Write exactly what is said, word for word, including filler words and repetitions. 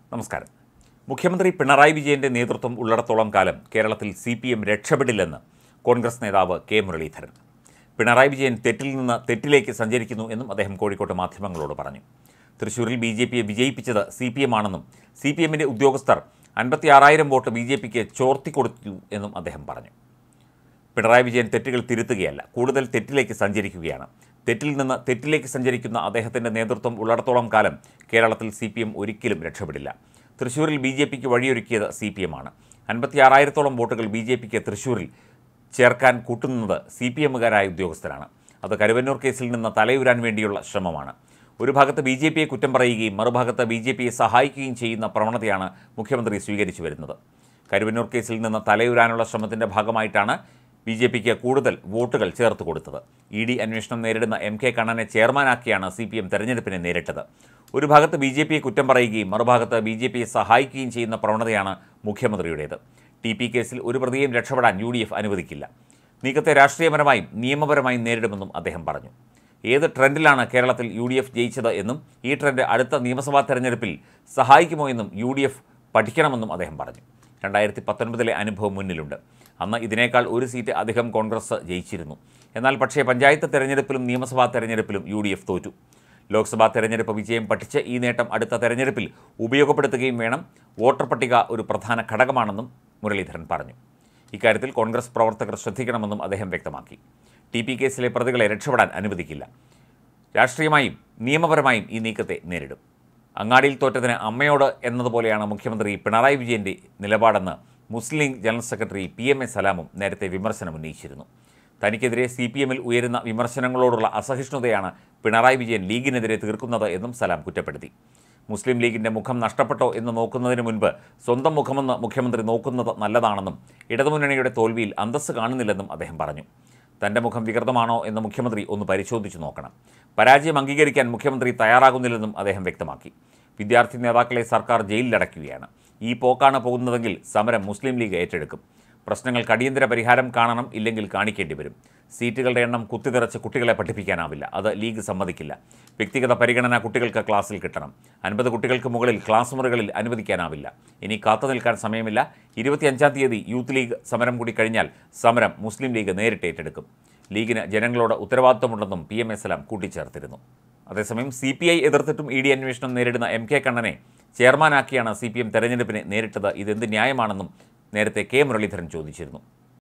നമസ്കാരം. മുഖ്യമന്ത്രി പിണറായി വിജയന്റെ നേതൃത്വം ഉള്ളിടത്തോളം കാലം കേരളത്തിൽ സി പി എം രക്ഷപ്പെടില്ലെന്ന് കോൺഗ്രസ് നേതാവ് കെ മുരളീധരൻ. പിണറായി വിജയൻ തെറ്റിൽ നിന്ന് തെറ്റിലേക്ക് സഞ്ചരിക്കുന്നു എന്നും അദ്ദേഹം കോഴിക്കോട്ട് മാധ്യമങ്ങളോട് പറഞ്ഞു. തൃശ്ശൂരിൽ ബി ജെ പിയെ വിജയിപ്പിച്ചത് സി പി എം ആണെന്നും സി പി എമ്മിൻ്റെ ഉദ്യോഗസ്ഥർ അൻപത്തി ആറായിരം വോട്ട് ബി ജെ പിക്ക് ചോർത്തിക്കൊടുത്തു എന്നും അദ്ദേഹം പറഞ്ഞു. പിണറായി വിജയൻ തെറ്റുകൾ തിരുത്തുകയല്ല, കൂടുതൽ തെറ്റിലേക്ക് സഞ്ചരിക്കുകയാണ്. തെറ്റിൽ നിന്ന് തെറ്റിലേക്ക് സഞ്ചരിക്കുന്ന അദ്ദേഹത്തിൻ്റെ നേതൃത്വം ഉള്ളിടത്തോളം കാലം കേരളത്തിൽ സി പി എം ഒരിക്കലും രക്ഷപ്പെടില്ല. തൃശ്ശൂരിൽ ബി ജെ പിക്ക് വഴിയൊരുക്കിയത് സി പി എം ആണ്. അൻപത്തി ആറായിരത്തോളം വോട്ടുകൾ ബി ജെ പിക്ക് തൃശ്ശൂരിൽ ചേർക്കാൻ കൂട്ടുന്നത് സി പി എമ്മുകാരായ ഉദ്യോഗസ്ഥരാണ്. അത് കരുവന്നൂർ കേസിൽ നിന്ന് തലയുരാൻ വേണ്ടിയുള്ള ശ്രമമാണ്. ഒരു ഭാഗത്ത് ബി ജെ പിയെ കുറ്റം പറയുകയും മറുഭാഗത്ത് ബി ജെ പിയെ സഹായിക്കുകയും ചെയ്യുന്ന പ്രവണതയാണ് മുഖ്യമന്ത്രി സ്വീകരിച്ചു വരുന്നത്. കരുവന്നൂർ കേസിൽ നിന്ന് തലയുരാനുള്ള ശ്രമത്തിൻ്റെ ഭാഗമായിട്ടാണ് ബി ജെ പിക്ക് കൂടുതൽ വോട്ടുകൾ ചേർത്ത് കൊടുത്തത്. ഇ ഡി അന്വേഷണം നേരിടുന്ന എം കെ കണ്ണനെ ചെയർമാനാക്കിയാണ് സി പി എം തെരഞ്ഞെടുപ്പിനെ നേരിട്ടത്. ഒരു ഭാഗത്ത് ബി ജെ പിയെ കുറ്റം പറയുകയും മറുഭാഗത്ത് ബി ജെ പിയെ സഹായിക്കുകയും ചെയ്യുന്ന പ്രവണതയാണ് മുഖ്യമന്ത്രിയുടേത്. ടി പി കേസിൽ ഒരു പ്രതിയും രക്ഷപ്പെടാൻ യു ഡി എഫ് അനുവദിക്കില്ല. നീക്കത്തെ രാഷ്ട്രീയപരമായും നിയമപരമായും നേരിടുമെന്നും അദ്ദേഹം പറഞ്ഞു. ഏത് ട്രെൻഡിലാണ് കേരളത്തിൽ യു ഡി എഫ് ജയിച്ചത് എന്നും ഈ ട്രെൻഡ് അടുത്ത നിയമസഭാ തെരഞ്ഞെടുപ്പിൽ സഹായിക്കുമോ എന്നും യു ഡി എഫ് പഠിക്കണമെന്നും അദ്ദേഹം പറഞ്ഞു. രണ്ടായിരത്തി പത്തൊൻപതിലെ അനുഭവം മുന്നിലുണ്ട്. അന്ന് ഇതിനേക്കാൾ ഒരു സീറ്റ് അധികം കോൺഗ്രസ് ജയിച്ചിരുന്നു. എന്നാൽ പക്ഷേ പഞ്ചായത്ത് തെരഞ്ഞെടുപ്പിലും നിയമസഭാ തെരഞ്ഞെടുപ്പിലും യു ഡി എഫ് തോറ്റു. ലോക്സഭാ തെരഞ്ഞെടുപ്പ് വിജയം പഠിച്ച് ഈ നേട്ടം അടുത്ത തെരഞ്ഞെടുപ്പിൽ ഉപയോഗപ്പെടുത്തുകയും വേണം. വോട്ടർ പട്ടിക ഒരു പ്രധാന ഘടകമാണെന്നും മുരളീധരൻ പറഞ്ഞു. ഇക്കാര്യത്തിൽ കോൺഗ്രസ് പ്രവർത്തകർ ശ്രദ്ധിക്കണമെന്നും അദ്ദേഹം വ്യക്തമാക്കി. ടി പി കേസിലെ പ്രതികളെ രക്ഷപ്പെടാൻ അനുവദിക്കില്ല. രാഷ്ട്രീയമായും നിയമപരമായും ഈ നീക്കത്തെ നേരിടും. അങ്ങാടിയിൽ തോറ്റതിന് അമ്മയോട് എന്നതുപോലെയാണ് മുഖ്യമന്ത്രി പിണറായി വിജയൻ്റെ നിലപാടെന്ന് Muslim League general secretary P M A സലാമും നേരത്തെ വിമർശനം ഉന്നയിച്ചിരുന്നു. തനിക്കെതിരെ സി പി എമ്മിൽ ഉയരുന്ന വിമർശനങ്ങളോടുള്ള അസഹിഷ്ണുതയാണ് പിണറായി വിജയൻ ലീഗിനെതിരെ തീർക്കുന്നത് എന്നും സലാം കുറ്റപ്പെടുത്തി. മുസ്ലിം ലീഗിൻ്റെ മുഖം നഷ്ടപ്പെട്ടോ എന്ന് നോക്കുന്നതിന് മുൻപ് സ്വന്തം മുഖമെന്ന് മുഖ്യമന്ത്രി നോക്കുന്നത് നല്ലതാണെന്നും ഇടതുമുന്നണിയുടെ തോൽവിയിൽ അന്തസ്സ് കാണുന്നില്ലെന്നും അദ്ദേഹം പറഞ്ഞു. തൻ്റെ മുഖം വികൃതമാണോ എന്ന് മുഖ്യമന്ത്രി ഒന്ന് പരിശോധിച്ചു നോക്കണം. പരാജയം അംഗീകരിക്കാൻ മുഖ്യമന്ത്രി തയ്യാറാകുന്നില്ലെന്നും അദ്ദേഹം വ്യക്തമാക്കി. വിദ്യാർത്ഥി നേതാക്കളെ സർക്കാർ ജയിലിലടയ്ക്കുകയാണ്. ഈ പോക്കാണ് പോകുന്നതെങ്കിൽ സമരം മുസ്ലിം ലീഗ് ഏറ്റെടുക്കും. പ്രശ്നങ്ങൾക്ക് അടിയന്തര പരിഹാരം കാണണം, ഇല്ലെങ്കിൽ കാണിക്കേണ്ടി വരും. സീറ്റുകളുടെ എണ്ണം കുത്തിനിറച്ച് കുട്ടികളെ പഠിപ്പിക്കാനാവില്ല. അത് ലീഗ് സമ്മതിക്കില്ല. വ്യക്തിഗത പരിഗണന കുട്ടികൾക്ക് ക്ലാസ്സിൽ കിട്ടണം. അൻപത് കുട്ടികൾക്ക് മുകളിൽ ക്ലാസ് മുറികളിൽ അനുവദിക്കാനാവില്ല. ഇനി കാത്തു നിൽക്കാൻ സമയമില്ല. ഇരുപത്തിയഞ്ചാം തീയതി യൂത്ത് ലീഗ് സമരം കൂടി കഴിഞ്ഞാൽ സമരം മുസ്ലിം ലീഗ് നേരിട്ട് ഏറ്റെടുക്കും. ലീഗിന് ജനങ്ങളോട് ഉത്തരവാദിത്തമുണ്ടെന്നും പി എം എ സലാം കൂട്ടിച്ചേർത്തിരുന്നു. അതേസമയം സി പി ഐ എതിർത്തിട്ടും ഇ ഡി അന്വേഷണം നേരിടുന്ന എം കെ കണ്ണനെ ചെയർമാനാക്കിയാണ് സി പി എം തെരഞ്ഞെടുപ്പിനെ നേരിട്ടത്. ഇതെന്ത് ന്യായമാണെന്നും നേരത്തെ കെ മുരളീധരൻ ചോദിച്ചിരുന്നു.